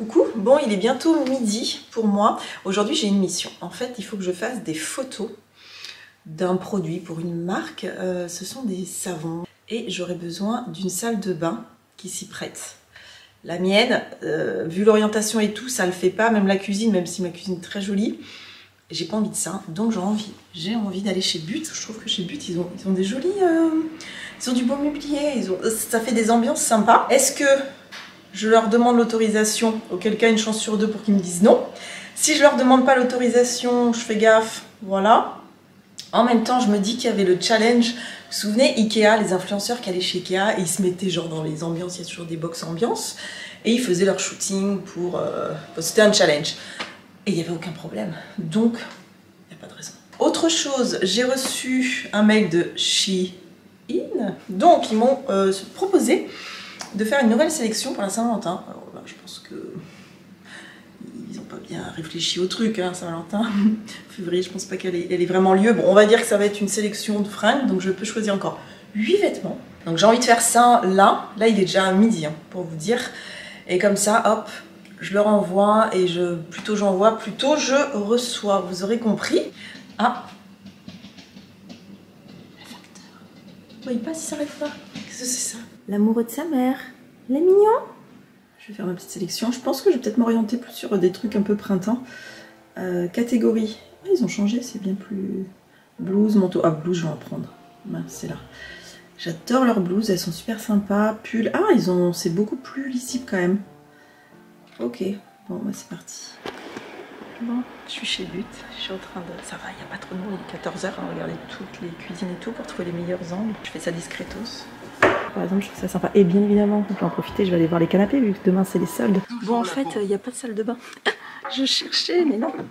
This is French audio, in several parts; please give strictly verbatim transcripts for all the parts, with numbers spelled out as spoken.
Coucou, bon il est bientôt midi pour moi. Aujourd'hui j'ai une mission. En fait il faut que je fasse des photos d'un produit pour une marque. Euh, ce sont des savons et j'aurais besoin d'une salle de bain qui s'y prête. La mienne, euh, vu l'orientation et tout, ça le fait pas, même la cuisine, même si ma cuisine est très jolie. J'ai pas envie de ça, donc j'ai envie. J'ai envie d'aller chez But. Je trouve que chez But ils ont, ils ont des jolis... Euh, ils ont du beau mobilier, ils ont, ça fait des ambiances sympas. Est-ce que je leur demande l'autorisation, auquel cas une chance sur deux pour qu'ils me disent non. Si je leur demande pas l'autorisation, je fais gaffe, voilà. En même temps, je me dis qu'il y avait le challenge. Vous vous souvenez, Ikea, les influenceurs qui allaient chez Ikea, et ils se mettaient genre dans les ambiances, il y a toujours des box ambiance, et ils faisaient leur shooting pour... Euh, c'était un challenge. Et il n'y avait aucun problème. Donc, il n'y a pas de raison. Autre chose, j'ai reçu un mail de Shein. Donc, ils m'ont euh, proposé de faire une nouvelle sélection pour la Saint-Valentin. Alors là, je pense que ils n'ont pas bien réfléchi au truc, hein, Saint-Valentin. Février, je pense pas qu'elle ait, elle ait vraiment lieu. Bon, on va dire que ça va être une sélection de fringues, donc je peux choisir encore huit vêtements. Donc j'ai envie de faire ça là. Là, il est déjà à midi, hein, pour vous dire. Et comme ça, hop, je leur envoie et je, plutôt j'envoie, plutôt je reçois. Vous aurez compris. Ah, le facteur. Bon, il passe, il s'arrête pas. Qu'est-ce que c'est ça? L'amoureux de sa mère. Il est mignon. Je vais faire ma petite sélection. Je pense que je vais peut-être m'orienter plus sur des trucs un peu printemps. Euh, catégorie. Ah, ils ont changé, c'est bien plus... Blouse, manteau. Ah, blouse, je vais en prendre. Ben, c'est là. J'adore leurs blouses, elles sont super sympas. Pull. Ah, ils ont... c'est beaucoup plus lisible quand même. Ok. Bon, bah c'est parti. Bon, je suis chez But. Je suis en train de... Ça va, il n'y a pas trop de monde. Il est quatorze heures. On va regarder toutes les cuisines et tout pour trouver les meilleurs angles. Je fais ça discretos. Par exemple, je trouve ça sympa. Et bien évidemment, je vais en profiter, je vais aller voir les canapés vu que demain c'est les soldes. Bon, en fait, il n'y a pas de salle de bain. Je cherchais, mais non.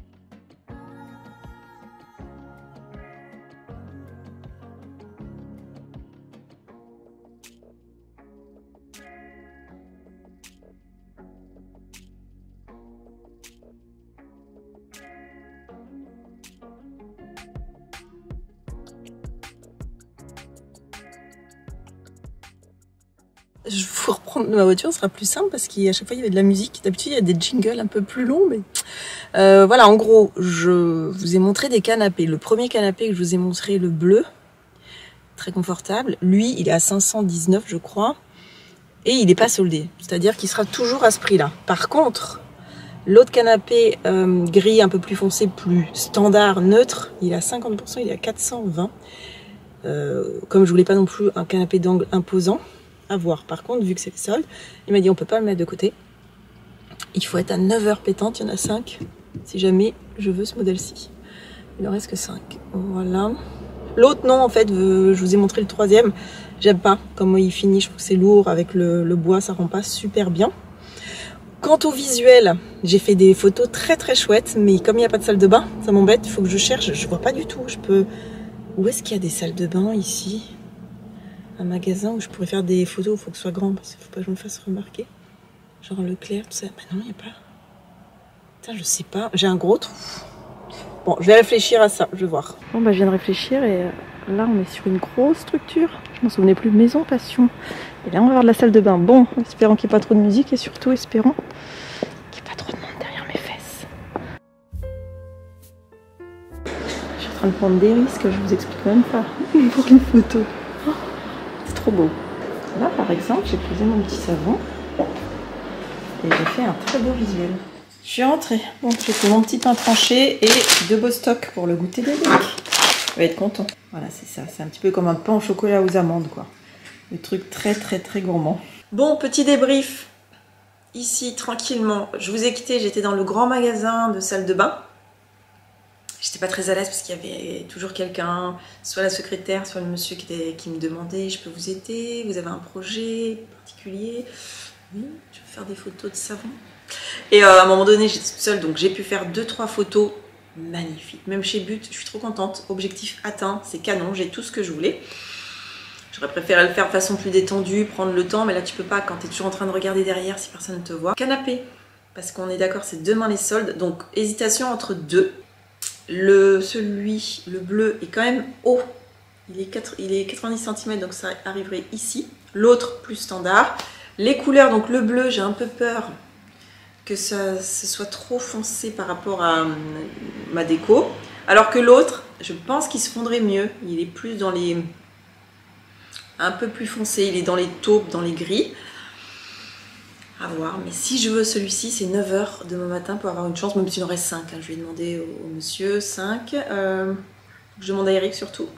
Je vous reprendre ma voiture, ce sera plus simple parce qu'à chaque fois il y avait de la musique. D'habitude il y a des jingles un peu plus longs, mais euh, voilà. En gros, je vous ai montré des canapés. Le premier canapé que je vous ai montré, le bleu, très confortable. Lui, il est à cinq cent dix-neuf, je crois, et il n'est pas soldé. C'est-à-dire qu'il sera toujours à ce prix-là. Par contre, l'autre canapé euh, gris, un peu plus foncé, plus standard, neutre, il est à cinquante pour cent, il est à quatre cent vingt. Euh, comme je voulais pas non plus un canapé d'angle imposant. À voir. Par contre, vu que c'est le solde, il m'a dit on peut pas le mettre de côté. Il faut être à neuf heures pétantes, il y en a cinq. Si jamais je veux ce modèle-ci. Il en reste que cinq. Voilà. L'autre non, en fait, je vous ai montré le troisième. J'aime pas comment il finit, je trouve que c'est lourd avec le, le bois, ça rend pas super bien. Quant au visuel, j'ai fait des photos très très chouettes, mais comme il n'y a pas de salle de bain, ça m'embête, il faut que je cherche, je vois pas du tout. Je peux... Où est-ce qu'il y a des salles de bain ici? Un magasin où je pourrais faire des photos, il faut que ce soit grand, parce qu'il faut pas que je me fasse remarquer. Genre Leclerc, tout ça. Bah non, il n'y a pas. Putain, je sais pas. J'ai un gros trou. Bon, je vais réfléchir à ça, je vais voir. Bon, bah je viens de réfléchir et là, on est sur une grosse structure. Je m'en souvenais plus, Maison Passion. Et là, on va voir de la salle de bain. Bon, espérons qu'il n'y ait pas trop de musique et surtout, espérons qu'il n'y ait pas trop de monde derrière mes fesses. Je suis en train de prendre des risques, je vous explique même pas pour les photos. Trop beau. Là par exemple j'ai posé mon petit savon et j'ai fait un très beau visuel. Je suis rentrée. Bon, j'ai fait mon petit pain tranché et deux beaux stocks pour le goûter bébé. Il va être content. Voilà, c'est ça. C'est un petit peu comme un pain au chocolat aux amandes, quoi. Le truc très très très gourmand. Bon, petit débrief. Ici, tranquillement. Je vous ai quitté, j'étais dans le grand magasin de salle de bain. J'étais pas très à l'aise parce qu'il y avait toujours quelqu'un, soit la secrétaire, soit le monsieur qui, était, qui me demandait « Je peux vous aider? Vous avez un projet particulier ?» Oui, je veux faire des photos de savon. Et euh, à un moment donné, j'étais toute seule, donc j'ai pu faire deux trois photos magnifiques. Même chez But, je suis trop contente. Objectif atteint, c'est canon, j'ai tout ce que je voulais. J'aurais préféré le faire de façon plus détendue, prendre le temps, mais là tu peux pas quand tu es toujours en train de regarder derrière si personne ne te voit. Canapé, parce qu'on est d'accord, c'est demain les soldes, donc hésitation entre deux. Le, celui, le bleu, est quand même haut. Il est, quatre, il est quatre-vingt-dix centimètres, donc ça arriverait ici. L'autre, plus standard. Les couleurs, donc le bleu, j'ai un peu peur que ça ce soit trop foncé par rapport à euh, ma déco. Alors que l'autre, je pense qu'il se fondrait mieux. Il est plus dans les... un peu plus foncé, il est dans les taupes, dans les gris. À voir, mais si je veux celui-ci, c'est neuf heures demain matin pour avoir une chance, même s'il en reste cinq. Hein. Je lui ai demandé au, au monsieur cinq. Euh, je demande à Eric surtout.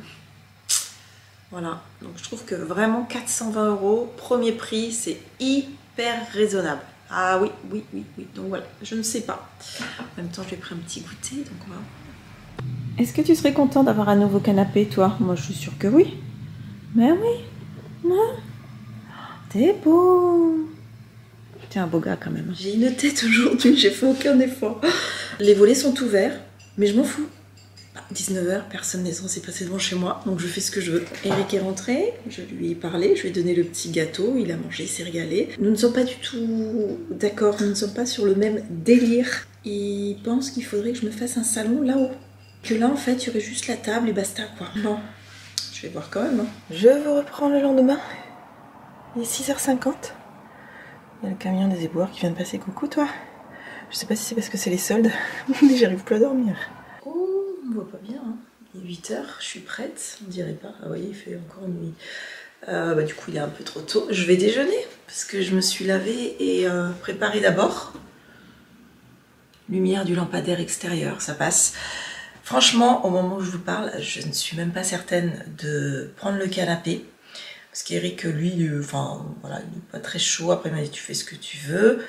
Voilà, donc je trouve que vraiment quatre cent vingt euros, premier prix, c'est hyper raisonnable. Ah oui, oui, oui, oui, donc voilà, je ne sais pas. En même temps, je vais prendre un petit goûter, donc on va... Est-ce que tu serais content d'avoir un nouveau canapé, toi? Moi, je suis sûre que oui. Mais oui, non. T'es beau. T'es un beau gars quand même. J'ai une tête aujourd'hui, j'ai fait aucun effort. Les volets sont ouverts, mais je m'en fous. dix-neuf heures, personne n'est censé passer devant chez moi, donc je fais ce que je veux. Eric est rentré, je lui ai parlé, je lui ai donné le petit gâteau, il a mangé, il s'est régalé. Nous ne sommes pas du tout d'accord, nous ne sommes pas sur le même délire. Il pense qu'il faudrait que je me fasse un salon là-haut. Que là, en fait, il y aurait juste la table et basta, quoi. Bon, je vais voir quand même. Hein. Je vous reprends le lendemain. Il est six heures cinquante. Il y a le camion des éboueurs qui vient de passer. Coucou, toi. Je sais pas si c'est parce que c'est les soldes, mais j'arrive plus à dormir. Oh, on voit pas bien. Hein. Il est huit heures, je suis prête. On dirait pas. Ah, vous voyez, il fait encore nuit. Euh, bah, du coup, il est un peu trop tôt. Je vais déjeuner parce que je me suis lavée et euh, préparée d'abord. Lumière du lampadaire extérieur, ça passe. Franchement, au moment où je vous parle, je ne suis même pas certaine de prendre le canapé. Parce qu'Eric, lui, euh, enfin, voilà, il n'est pas très chaud. Après, il m'a dit, tu fais ce que tu veux.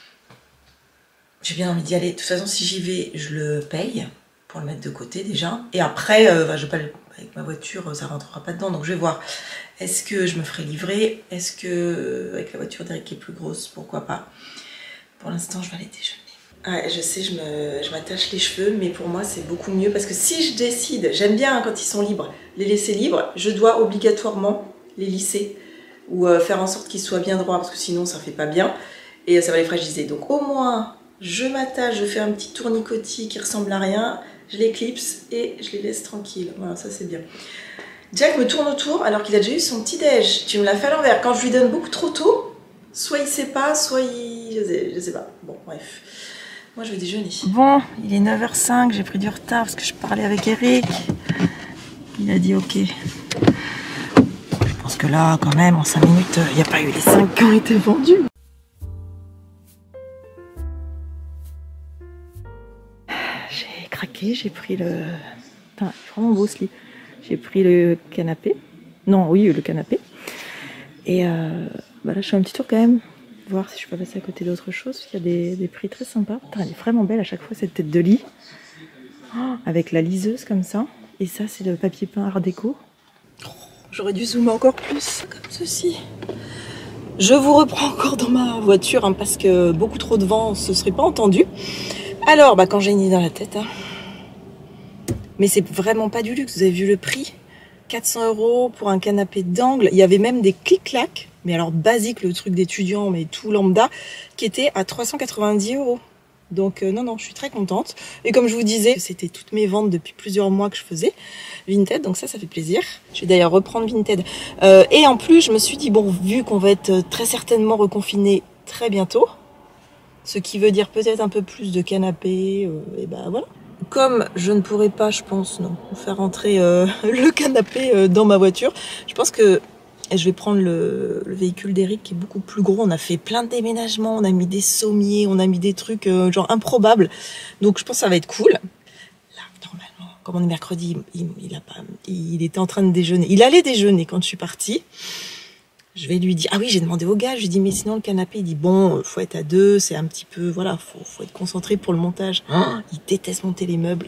J'ai bien envie d'y aller. De toute façon, si j'y vais, je le paye pour le mettre de côté déjà. Et après, euh, bah, je vais pas le... avec ma voiture, ça rentrera pas dedans. Donc, je vais voir. Est-ce que je me ferai livrer? Est-ce que, avec la voiture d'Eric qui est plus grosse, pourquoi pas? Pour l'instant, je vais aller déjeuner. Ouais, je sais, je m'attache les cheveux, mais pour moi c'est beaucoup mieux parce que si je décide, j'aime bien hein, quand ils sont libres, les laisser libres, je dois obligatoirement les lisser ou euh, faire en sorte qu'ils soient bien droits parce que sinon ça fait pas bien et euh, ça va les fragiliser. Donc au moins je m'attache, je fais un petit tournicotis qui ressemble à rien, je les clipse et je les laisse tranquilles. Voilà, ça c'est bien. Jack me tourne autour alors qu'il a déjà eu son petit déj. Tu me l'as fait à l'envers. Quand je lui donne beaucoup trop tôt, soit il sait pas, soit il... je sais, je sais pas. Bon, bref. Moi je vais déjeuner. Bon, il est neuf heures cinq, j'ai pris du retard parce que je parlais avec Eric. Il a dit ok. Je pense que là, quand même, en cinq minutes, il n'y a pas eu les cinq qui ont été vendus. J'ai craqué, j'ai pris le... Putain, c'est vraiment beau ce lit. J'ai pris le canapé. Non, oui, le canapé. Et euh, bah là, je fais un petit tour quand même. Voir si je peux passer à côté d'autre chose, parce qu'il y a des, des prix très sympas. Putain, elle est vraiment belle à chaque fois cette tête de lit. Oh, avec la liseuse comme ça. Et ça, c'est le papier peint art déco. Oh, j'aurais dû zoomer encore plus, comme ceci. Je vous reprends encore dans ma voiture, hein, parce que beaucoup trop de vent, ce serait pas entendu. Alors, bah, quand j'ai une idée dans la tête, hein. Mais c'est vraiment pas du luxe, vous avez vu le prix? quatre cents euros pour un canapé d'angle. Il y avait même des clic-clac, mais alors basique, le truc d'étudiant, mais tout lambda, qui était à trois cent quatre-vingt-dix euros. Donc euh, non, non, je suis très contente. Et comme je vous disais, c'était toutes mes ventes depuis plusieurs mois que je faisais Vinted, donc ça, ça fait plaisir. Je vais d'ailleurs reprendre Vinted. Euh, et en plus, je me suis dit, bon, vu qu'on va être très certainement reconfiné très bientôt, ce qui veut dire peut-être un peu plus de canapés, euh, et ben voilà. Comme je ne pourrais pas, je pense, non, faire rentrer euh, le canapé euh, dans ma voiture, je pense que je vais prendre le, le véhicule d'Eric qui est beaucoup plus gros. On a fait plein de déménagements, on a mis des sommiers, on a mis des trucs euh, genre improbables. Donc je pense que ça va être cool. Là, normalement, comme on est mercredi, il, il, a pas, il était en train de déjeuner. Il allait déjeuner quand je suis partie. Je vais lui dire, ah oui, j'ai demandé au gars, je lui dis, mais sinon le canapé, il dit, bon, faut être à deux, c'est un petit peu, voilà, faut, faut être concentré pour le montage. Oh, il déteste monter les meubles.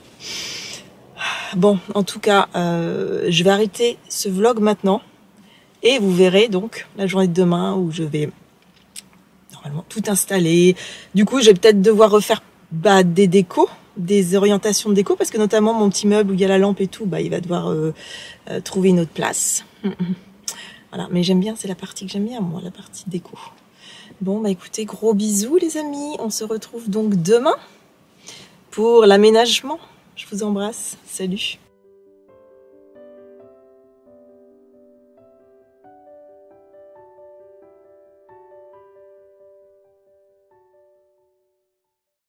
Bon, en tout cas, euh, je vais arrêter ce vlog maintenant. Et vous verrez donc la journée de demain où je vais normalement tout installer. Du coup, je vais peut-être devoir refaire bah, des décos, des orientations de déco, parce que notamment mon petit meuble où il y a la lampe et tout, bah, il va devoir euh, euh, trouver une autre place. Voilà, mais j'aime bien, c'est la partie que j'aime bien, moi, la partie déco. Bon, bah écoutez, gros bisous les amis. On se retrouve donc demain pour l'aménagement. Je vous embrasse. Salut.